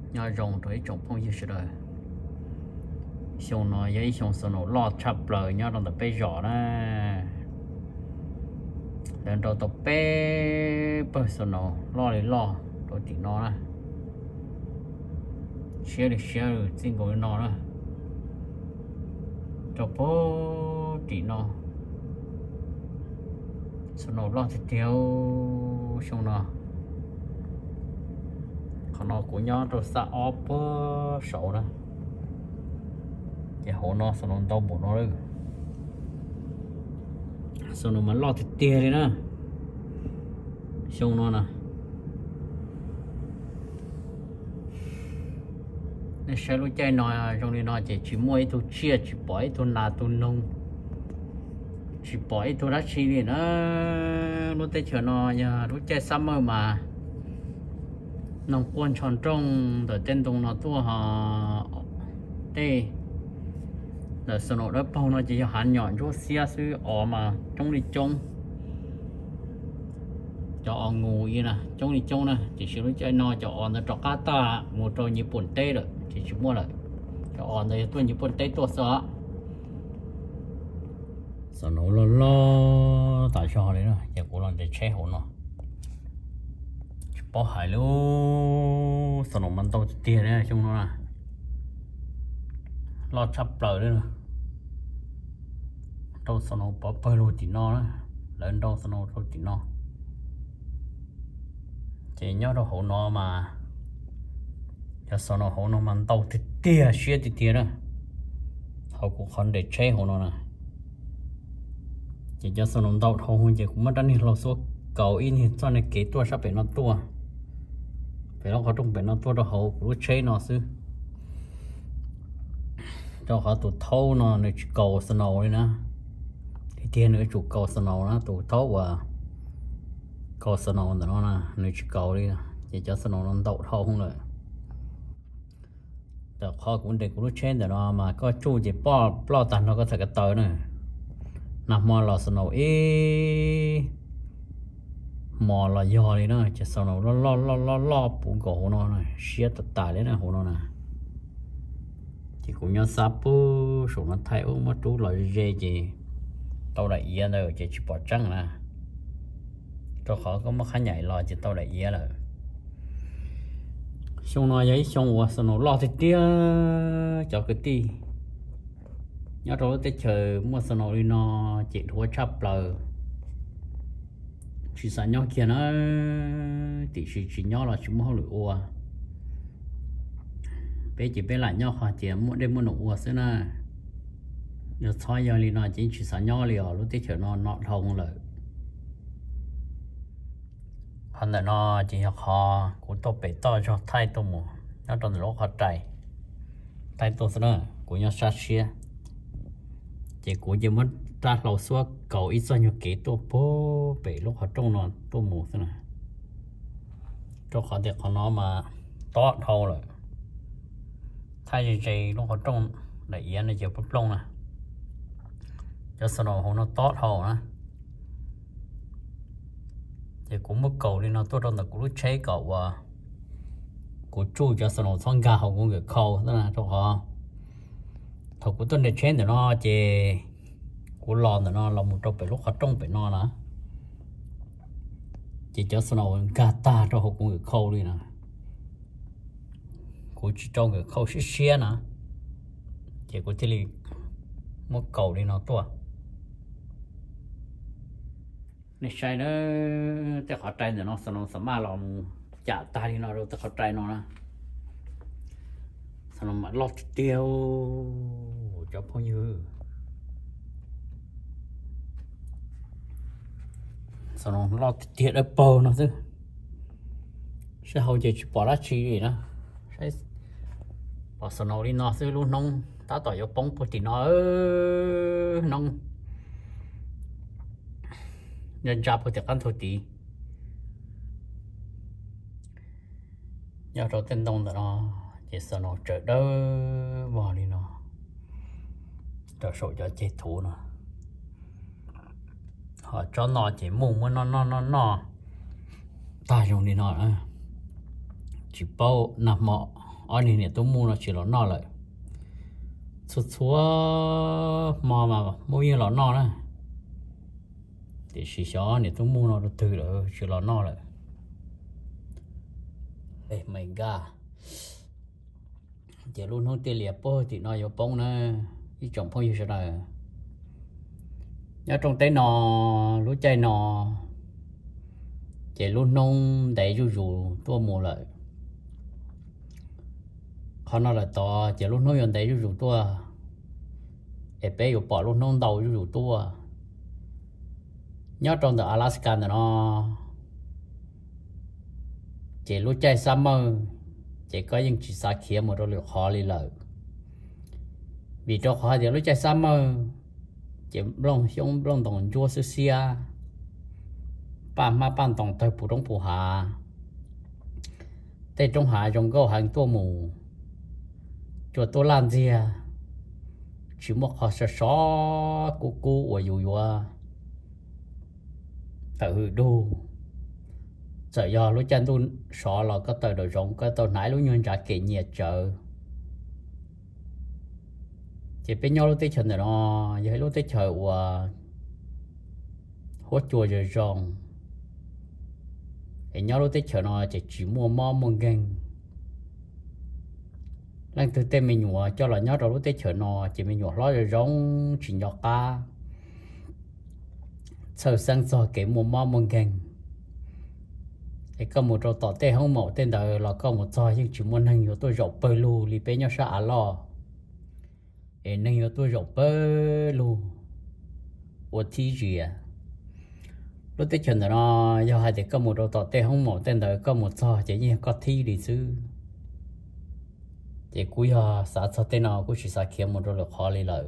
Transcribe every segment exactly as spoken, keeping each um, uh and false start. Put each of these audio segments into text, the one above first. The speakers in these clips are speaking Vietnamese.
nhà rồng rồi trồng phong như rồi xong nó giấy xong xong nó lo chập lời nhau trong tập bé rõ đó đến đầu tập bé bơ xong nó lo đi lo rồi chỉ nó đó share được share được xin gọi nó đó cho bố chỉ nó xong nó lo thì theo xong nó còn nó của nhau rồi xa ốp sổ đó thì hồ nó xong nó đau bụng nó đấy xong nó mà lo thì tiền đi nữa xong nó nè nên sẽ lúc chơi nói trong đi nói chỉ chỉ mua ít chia chỉ bỏ ít là tu nông chỉ bỏ ít đất chi đi nữa lúc tới chờ nó nhà lúc chơi summer mà nông quân tròn trong rồi tên tung nó tua họ đây là số nó đó bao nó chỉ hạn nhọn cho xe sư ở mà trong đi trong cho ông ngủ như nè trong đi trong nè chỉ sử dụng chơi nó cho ông nó cho cá ta một trò như bún tê rồi chỉ chỉ mua lại cho ông này tôi như bún tê tôi sợ số nó lo lo tại sao đấy rồi giờ cũng làm để che hổ nó bỏ hải luôn số nó mình tao tiền đấy trong nó nè lo chập lời đấy nè đâu số nó bỏ bơi luôn chỉ nó đó lên đâu số nó đâu chỉ nó chỉ nhớ đâu hổ nó mà cho số nó hổ nó mình tao thì tia xuyên thì tia đó họ cũng không để che hổ nó nè chỉ cho số nó tao thôi không chỉ cũng mất đánh lo số cầu in thì cho này kế tua sắp phải nó tua phải nó có trong phải nó tua đâu hổ cũng che nó xứ cho họ tụt thâu nó này cầu snow đấy nè thì tiền nữa chủ cầu snow nó tụt thâu và cầu snow nó nè này cầu đi chỉ cho snow nó đậu thâu không rồi giờ họ cũng để cũng trên để nó mà có chu chỉ bỏ bỏ tàn nó có thể cái tới này nằm mò là snow ê mò là do đi nó chỉ snow lo lo lo lo lo bụng cổ nó này xé tất tài đấy nè hồ nó nè cũng nhớ sắp số nó thay ốm mà chú lại dễ gì tao đại yên rồi chỉ chỉ bỏ trắng nè cho khó có mất khá nhảy lò chỉ tao đại yên rồi xong nó giấy xong rồi xong nó lo thì tia cho cái ti nhớ rồi tới chờ mua xong nó đi nó chỉ thua chắp lời chỉ sợ nhau kia nó thì chỉ chỉ nhau là chúng không được ua bé chỉ bé lại nhau họ chỉ muốn đem muốn nụ ua xưa nè giờ thôi giờ thì nó chỉ chỉ sợ nhau liền lúc tới chờ nó nọ thông rồi hắn là nó chỉ học họ cũng tôi bị to cho thay tôi mù nó trong lúc họ chạy thay tôi xưa nè cũng nhau sát xia chỉ cũng chỉ muốn ra lầu xuống cầu ít cho nhiều kỹ tôi bố bị lúc họ trong nó tôi mù xưa nè cho họ thì họ nó mà to thâu rồi thay gì gì lúc họ trong đại yên này chịu bắp lông nè cho sau đó họ nó tốt hồ nè thì cũng mất cầu đi nó tốt hơn là cũng lúc chế cầu và của chú cho sau đó xong gà họ cũng được khâu đó là cho họ thật của tôi để chế để nó chỉ của lò để nó là một trong phải lúc họ trong phải nó nè chỉ cho sau đó gà ta cho họ cũng được khâu đi nè của chỉ trong cái khâu xí xía nè chỉ có thể là một cầu đi nó to này sai nó te khó trai để nó sao nó sao mà lòng chả ta đi nó đâu te khó trai nó nè sao nó mà lót tiêu cho bao nhiêu sao nó lót tiêu ở bờ nó chứ sao hầu giờ chỉ bỏ ra chi gì nữa bỏ sao nó đi nó chứ luôn nông ta tỏi vô bông thì nó nông nhân ra phải ăn thôi tí nhớ rồi tên đông là nó chỉ sao nó trở đỡ vào đi nó trở sổ cho chết thú nó họ cho nó chỉ mùng nó nó nó nó ta dùng đi nó chỉ bao nằm mọ ở này nè tôi mua nó chỉ là nó lại số số mò mà mua như là nó đó thì chỉ cho này tôi mua nó từ rồi chỉ là nó lại ê mày ga chỉ luôn không tiền liệt po thì nó có bông nè cái trồng phong như thế này nhớ trong tay nó lúa chay nó chỉ luôn nông để rủ rủ tôi mua lại họ nói là to chỉ luôn nông để rủ rủ tôi để bé có bỏ luôn nông đầu rủ rủ tôi nhớ trong the Alaska nó chỉ lúa chay summer chỉ có những chỉ sa kia một đôi liệu khó đi lợi vì cho khó thì lúa chay summer chỉ long xong long đồng chua sữa xia ba má ban đồng tới普通普hà tại trong hà trong câu hàng tua mù chua tua lan gì chỉ một họ sẽ xóa cú cú và dù dù tự đu sợ do lúc chân tôi sợ là có tờ đồ rộng có tờ nãy lúc nhân trả kỹ nhiệt trợ chỉ biết nhau lúc tới chân nó giờ lúc tới chờ và hốt chùa rồi rộng thì nhau lúc tới chờ nó chỉ chỉ mua mò mua găng lần thứ tên mình nhủ cho là nhau rồi lúc tới chờ nó chỉ mình nhủ lo rồi rộng chỉ nhỏ ca sau sáng giờ cái mua mò mua găng thì có một trò tỏ tên không mẫu tên đời là có một trò nhưng chỉ muốn hình của tôi rộng bơi lù li bé nhau xa lo để hình của tôi rộng bơi lù của thi gì à lúc tới chuyện đó nó do hai thì có một trò tỏ tên không mẫu tên đời có một trò chỉ như có thi đi chứ thì cuối họ xã cho tên nào cũng chỉ xã kia một trò lực khó lấy lợi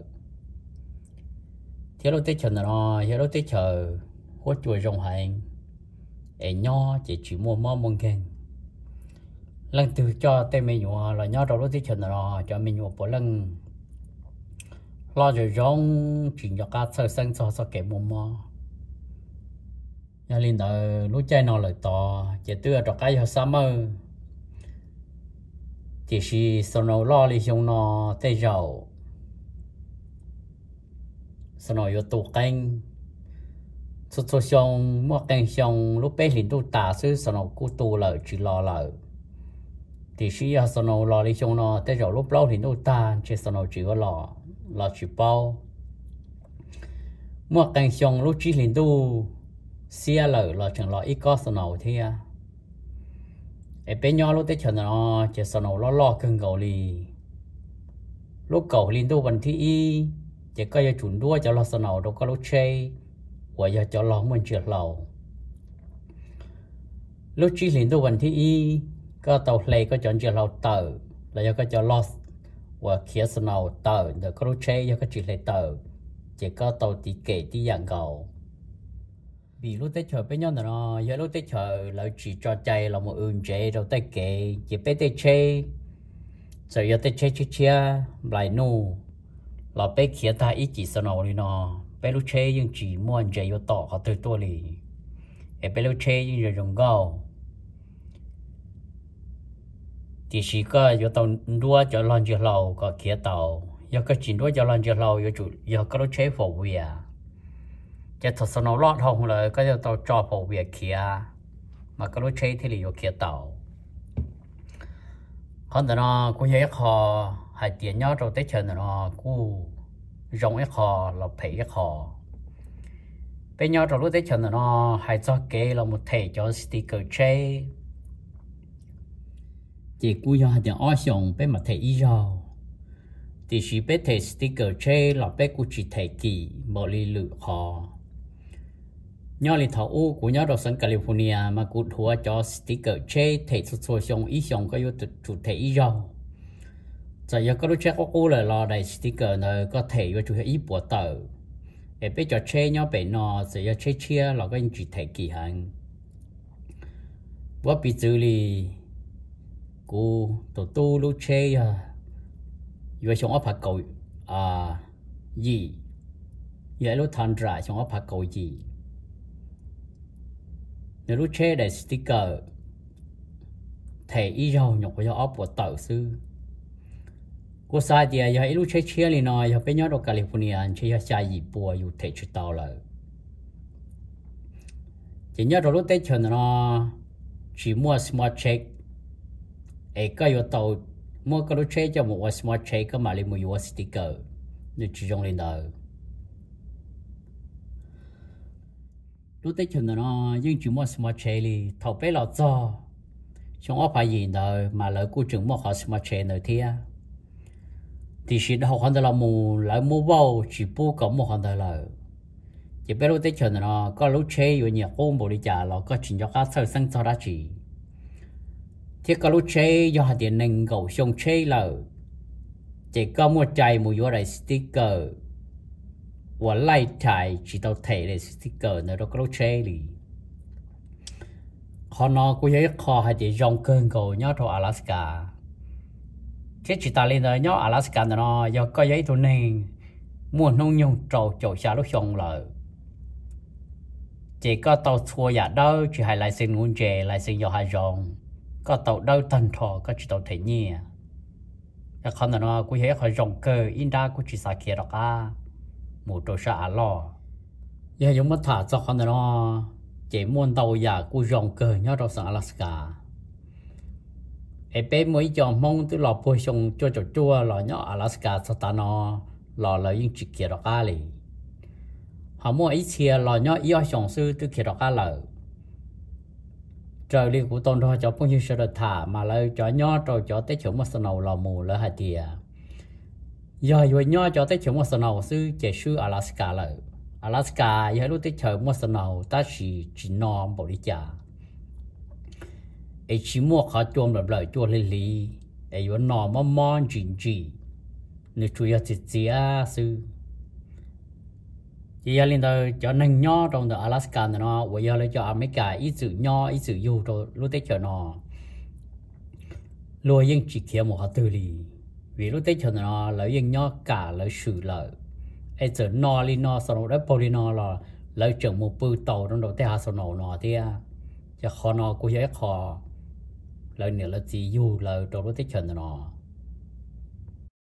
thế lúc tới chuyện đó nó thế lúc tới chờ hốt chuối rộng hành để nho chỉ chỉ mua mò mông keng lần từ cho tên mình nhua là nho đầu lúc tới chân rồi cho mình nhua bỏ lần lo rồi rong chỉ cho cá sơ sinh cho cho kẻ mua mò nhà linh đời lúc chơi nó lại to chỉ đưa cho cái họ sắm mơ chỉ là sau nó lo đi xong nó tây dầu sau nó vô tủ canh số số xong mua canh xong lúc bé liền tu tả sư sau nó cú tu lợi chỉ lo lợi thì khi sau nó lo đi xong nó tới rồi lúc lâu liền tu tả chỉ sau nó chỉ có lo lo chỉ bao mua canh xong lúc chỉ liền tu xia lợi lo chẳng lo ít có sau nó thế à ở bên nhau lúc tới chờ nó chỉ sau nó lo lo cưng cầu li lúc cầu liền tuวันที่ chỉ có giờ chuẩn đua cho lo sau nó đâu có lúc chơi và giờ cho lo mình trượt lầu lúc chỉ liền tuวันที่ y có tàu lệ có chọn trượt lầu tờ là do có cho lo và kia sau nó tờ rồi có lúc chơi do có trượt lệ tờ chỉ có tàu tí kể tí dạng cầu vì lúc tới chờ bên nhau nó giờ lúc tới chờ là chỉ cho chạy là một ương chế rồi tới kể chỉ biết tới chơi rồi giờ tới chơi chơi chơi lại nu là bé kia ta ít chỉ sau nó đi nó bé lúc chơi nhưng chỉ muốn chạy vô tỏ họ từตัวlì bé lúc chơi nhưng rồi dùng gạo thì chỉ có vô tàu đua cho lần chưa lâu có kia tàu giờ có chỉ đua cho lần chưa lâu giờ chủ giờ có lúc chơi phổ bìaจะทดสอบรอดห้องเลยก็จะต้องจอพอเวียเขียมาก็รู้ใช้ที่เหลือเขียเต่าคนแต่นอกูยังคอหายเตียนยอดเราได้เชิญแต่นอกูรองไอ้คอเราเผยไอ้คอเป็นยอดเรารู้ได้เชิญแต่นอหายจอเกเราหมดเทจอสติกเกอร์เช่จีกูยังจะอ้อส่งเป็นมาเทอีจอที่ชีเป็นเทสติกเกอร์เช่เราเป็นกูจีเทกี่บริลุคอnhớ lịch thảo u của nhớ đầu sân California mà cụ thua cho sticker chế thể số số xong ý xong có yếu chủ thể ý rồi giờ giờ có đôi chắc có u là lo đầy sticker này có thể và chủ thể ý bộ tờ để biết cho chế nhớ bị nó giờ giờ chế chia là cái chủ thể kỳ hạn what bị xử lý cụ tổ tu lúc chế à vừa xong áp cầu à gì giờ lúc thành ra xong áp cầu gì nếu lúc chơi để sticker thể ý giàu nhục của áo bộ tàu sư cô sai thì giờ ít lúc chơi chia liền nói giờ bên nhau ở California chơi chơi gì bùaอยู่thể chút tàu lại chỉ nhớ rồi lúc tết chuẩn nó chỉ mua smart check ấy cái yếu tàu mua cái lúc chơi cho một smart check cái mà liền mua sticker để chỉ dùng lên đó lúc tết chuẩn nó nhưng chỉ mua smart check thì thầu bé lọt cho chúng ở phải gì đâu mà lỡ cô trưởng mua họ smart check nữa thì thì chỉ học hoàn toàn là mù lại mua bao chỉ bu có một hoàn toàn là chỉ biết lúc tết chuẩn nó có lúc chơiอยู่nhiều cô bổ đi trả là có chuyện cho các sơ sinh cho đã chỉ thì có lúc chơi do hạt điện năng cầu xong chơi là chỉ có một trái một vô đại sticker và lại trái chỉ tao thể để sticker nữa đó có lúc chơi đi họ nó cũng thấy khó hạt điện rong cơn cầu nhớ thôi Alaska thế chỉ ta lên đó nhớ Alaska nó do có giấy thôi nên mua nông nhung trầu trầu xa lúc xong là chỉ có tàu thua giả đâu chỉ hay lại xin nguồn chè lại xin do hai rong có tàu đâu thần thọ có chỉ tàu thể nhẹ cái con nó cũng thấy khỏi rong cơ in ra cũng chỉ xài kia đó cả một chỗ xa lo giờ chúng mất thả cho con nó chỉ muốn tàu giả cũng rong cơ nhớ đâu sang Alaska em bé mới chọn mong từ lò bôi xong cho chỗ chua lò nhớ Alaska cho ta nó lò là những chỉ kia đó cả liền họ mua ít chia lò nhớ yêu sống sư từ kia đó cả lợ trời đi của tôn thôi cho bao nhiêu sự được thả mà lại cho nhớ rồi cho tới chỗ một sân đầu lò mù lỡ hai tia giờ rồi nhớ cho tới chỗ một sân đầu sư chỉ sư Alaska lợ Alaska giờ lúc tới chỗ một sân đầu ta chỉ chỉ non bỏ đi trả ấy chỉ mua khó chuông lập lại chuông lên lý ấy vẫn nọ mong mong chuyện gì nếu chủ yếu chỉ chỉ à sư chỉ là lên đó cho nên nhỏ trong đó Alaska nó bây giờ lấy cho America ít sự nhỏ ít sự yêu rồi lúc tết cho nó lùi những chỉ kia một hạt tư lì vì lúc tết cho nó lấy những nhỏ cả lấy sự lợi ấy giờ nó lên nó sau đó đấy poli nó là lấy chừng một bự tàu trong đó tết hà sau nó nó thế à cho khó nó cũng dễ khó lời nữa là chỉ yêu lời trong lúc tết cho nó